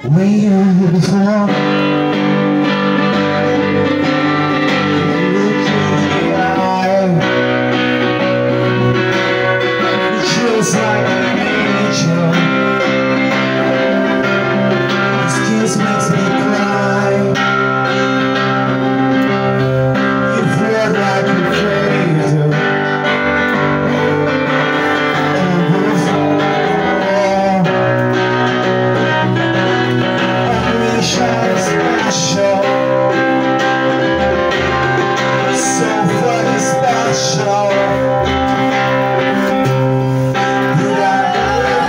Were you here before? Look in the eye, just like an angel. This kiss makes me cry. You feel like you're crazy, and we'll fall. Shine special, so fucking special. But I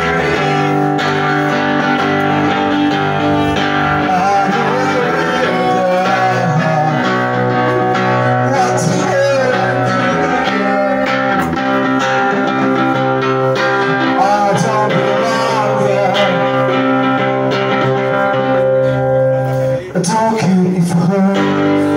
what's here? I don't belong here. I don't care if I hurt.